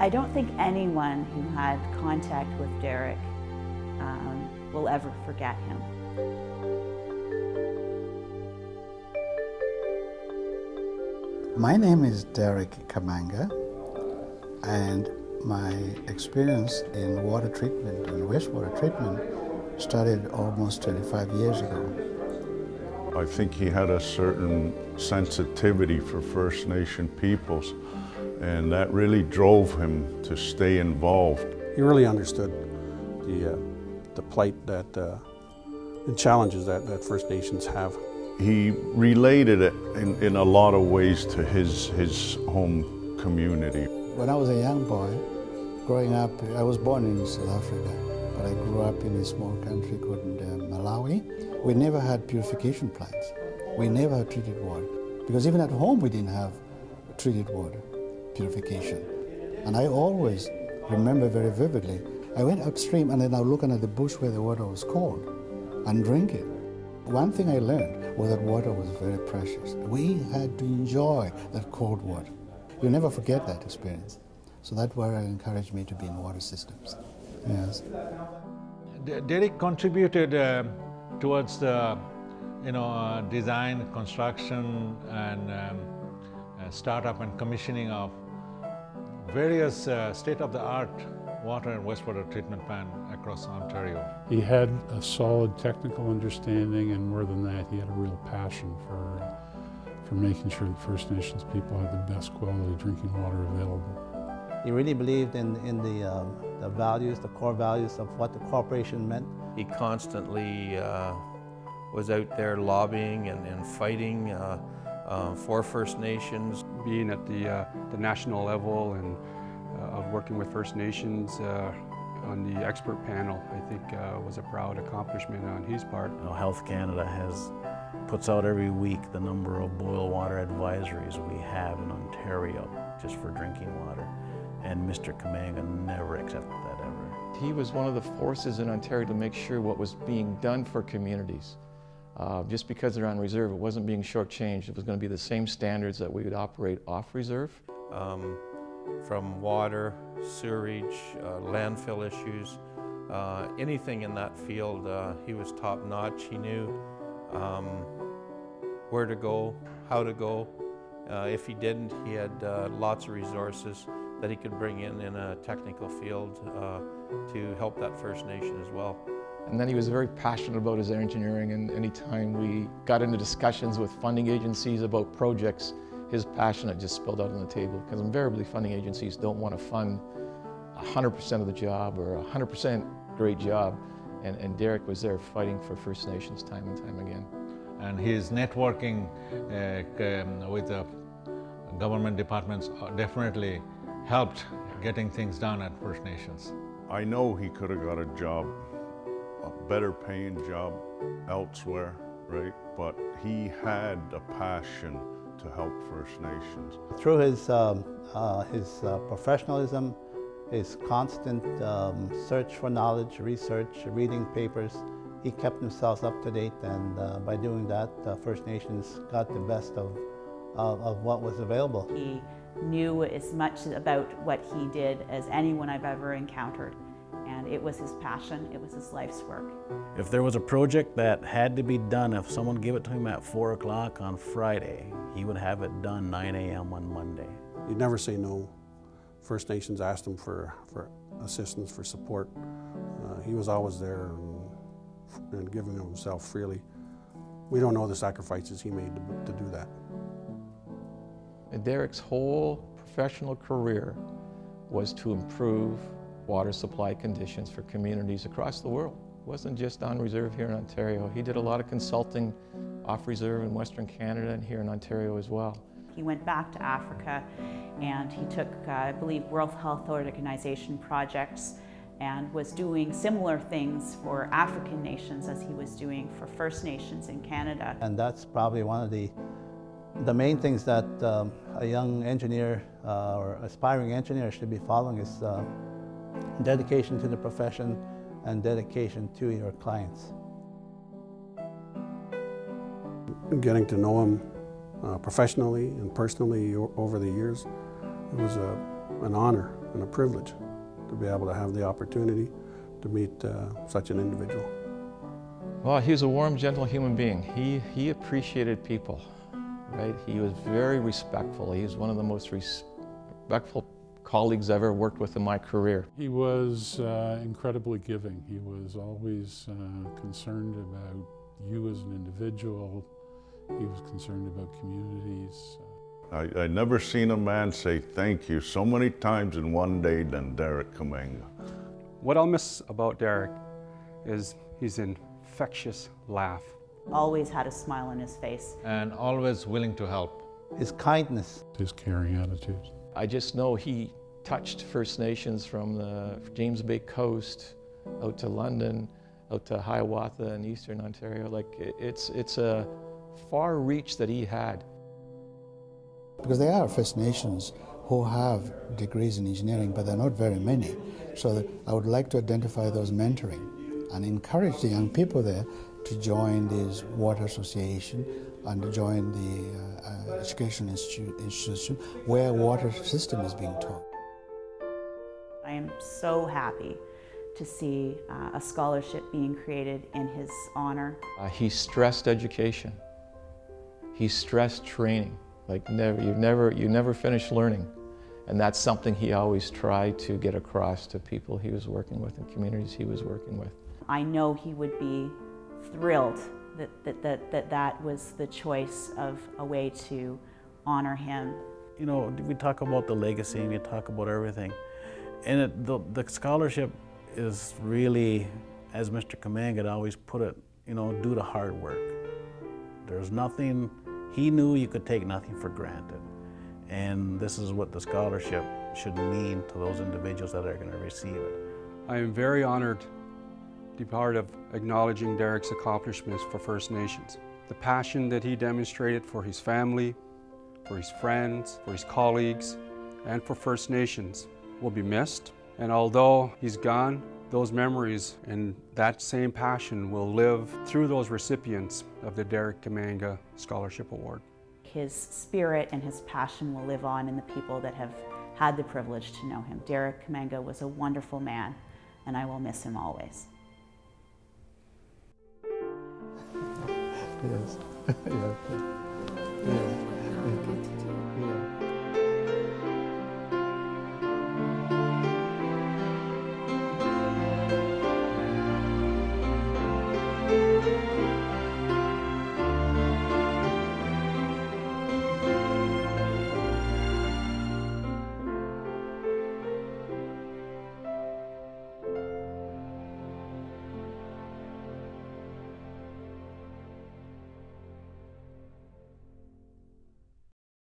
I don't think anyone who had contact with Derrick will ever forget him. My name is Derrick Kamanga, and my experience in water treatment and wastewater treatment started almost 25 years ago. I think he had a certain sensitivity for First Nation peoples, and that really drove him to stay involved. He really understood the plight that, and challenges that First Nations have. He related it in a lot of ways to his home community. When I was a young boy, growing up, I was born in South Africa, but I grew up in a small country called Malawi. We never had purification plants. We never had treated water, because even at home we didn't have treated water purification. And I always remember very vividly, I went upstream and then I was looking at the bush where the water was cold and drink it. One thing I learned was that water was very precious. We had to enjoy that cold water. You'll never forget that experience. So that's why it encouraged me to be in water systems. Yes. Derrick contributed towards the design, construction, and startup and commissioning of various state-of-the-art water and wastewater treatment plant across Ontario. He had a solid technical understanding, and more than that, he had a real passion for making sure that First Nations people had the best quality drinking water available. He really believed in the values, the core values of what the corporation meant. He constantly was out there lobbying and fighting for First Nations. Being at the national level and of working with First Nations on the expert panel, I think was a proud accomplishment on his part. Health Canada puts out every week the number of boil water advisories we have in Ontario just for drinking water, and Mr. Kamanga never accepted that ever. He was one of the forces in Ontario to make sure what was being done for communities. Just because they're on reserve, it wasn't being shortchanged. It was going to be the same standards that we would operate off reserve. From water, sewerage, landfill issues, anything in that field, he was top-notch. He knew where to go, how to go. If he didn't, he had lots of resources that he could bring in a technical field to help that First Nation as well. And then he was very passionate about his engineering, and anytime we got into discussions with funding agencies about projects, his passion had just spilled out on the table, because invariably funding agencies don't want to fund 100% of the job or 100% great job, and Derrick was there fighting for First Nations time and time again. And his networking with the government departments definitely helped getting things done at First Nations. I know he could have got a job, a better paying job elsewhere, right? But he had a passion to help First Nations. Through his professionalism, his constant search for knowledge, research, reading papers, he kept himself up to date, and by doing that, First Nations got the best of what was available. He knew as much about what he did as anyone I've ever encountered, and it was his passion, it was his life's work. If there was a project that had to be done, if someone gave it to him at 4 o'clock on Friday, he would have it done 9 a.m. on Monday. He'd never say no. First Nations asked him for assistance, for support. He was always there and giving of himself freely. We don't know the sacrifices he made to do that. And Derrick's whole professional career was to improve water supply conditions for communities across the world. It wasn't just on reserve here in Ontario. He did a lot of consulting off reserve in Western Canada and here in Ontario as well. He went back to Africa and he took, I believe, World Health Organization projects and was doing similar things for African nations as he was doing for First Nations in Canada. And that's probably one of the main things that a young engineer or aspiring engineer should be following is dedication to the profession and dedication to your clients. Getting to know him professionally and personally over the years, it was an honor and a privilege to be able to have the opportunity to meet such an individual. Well, he was a warm, gentle human being. He appreciated people, right? He was very respectful. He was one of the most respectful colleagues I've ever worked with in my career. He was incredibly giving. He was always concerned about you as an individual. He was concerned about communities. I never seen a man say thank you so many times in one day than Derrick Kamanga. What I'll miss about Derrick is his infectious laugh. Always had a smile on his face. And always willing to help. His kindness. His caring attitude. I just know he touched First Nations from the James Bay coast out to London, out to Hiawatha in Eastern Ontario. Like it's a far reach that he had. Because there are First Nations who have degrees in engineering, but they're not very many. So I would like to identify those mentoring and encourage the young people there to join this water association and to join the education institution where water system is being taught. I am so happy to see a scholarship being created in his honor. He stressed education. He stressed training. Like you never finish learning. And that's something he always tried to get across to people he was working with and communities he was working with. I know he would be thrilled that was the choice of a way to honor him. You know, we talk about the legacy, we talk about everything. And the scholarship is really, as Mr. Kamanga had always put it, you know, do the hard work. There's nothing, he knew you could take nothing for granted. And this is what the scholarship should mean to those individuals that are going to receive it. I am very honored to be part of acknowledging Derrick's accomplishments for First Nations. The passion that he demonstrated for his family, for his friends, for his colleagues, and for First Nations will be missed. And although he's gone, those memories and that same passion will live through those recipients of the Derrick Kamanga Scholarship Award. His spirit and his passion will live on in the people that have had the privilege to know him. Derrick Kamanga was a wonderful man, and I will miss him always. Yes. Yeah.